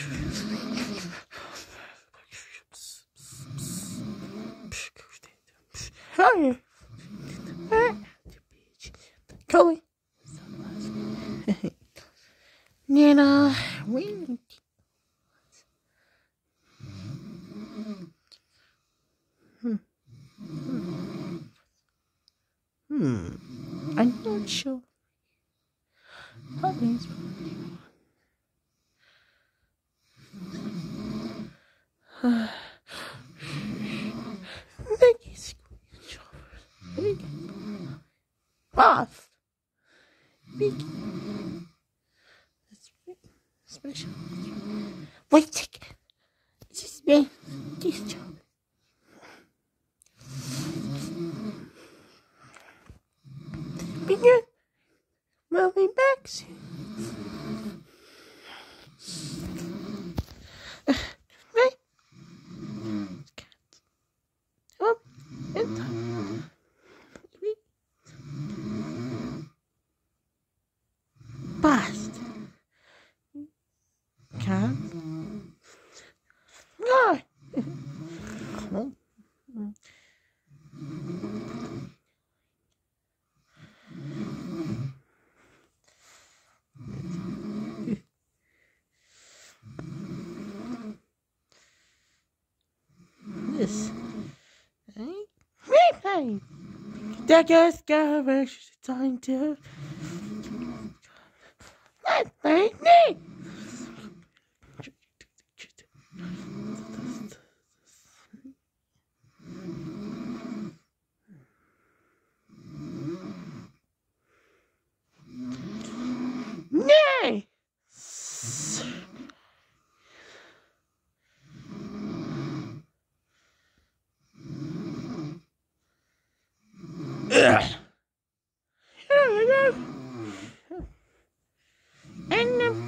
Hi. Coley. Nana, we. I'm not sure. Puppies. Mickey's Mickey. Off. Mickey. Special. Wait a second. This is me. This job. Begin. We'll be back soon. Right? Up and down. Past. Cat. No. This. Replay. That guy's got extra time to. Let's play me. Nay. And